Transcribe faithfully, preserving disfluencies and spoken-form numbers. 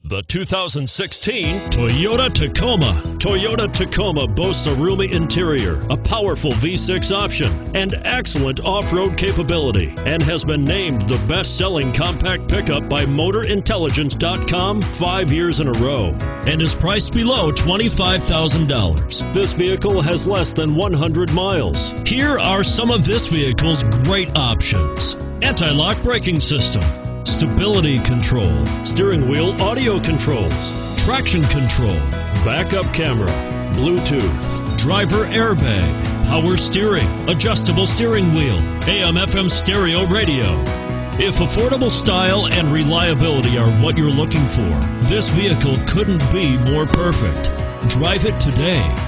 The two thousand sixteen Toyota Tacoma. Toyota Tacoma boasts a roomy interior, a powerful V six option, and excellent off-road capability, and has been named the best-selling compact pickup by Motor Intelligence dot com five years in a row, and is priced below twenty-five thousand dollars. This vehicle has less than one hundred miles. Here are some of this vehicle's great options: anti-lock braking system, stability control, steering wheel audio controls, traction control, backup camera, Bluetooth, driver airbag, power steering, adjustable steering wheel, A M F M stereo radio. If affordable style and reliability are what you're looking for, this vehicle couldn't be more perfect. Drive it today.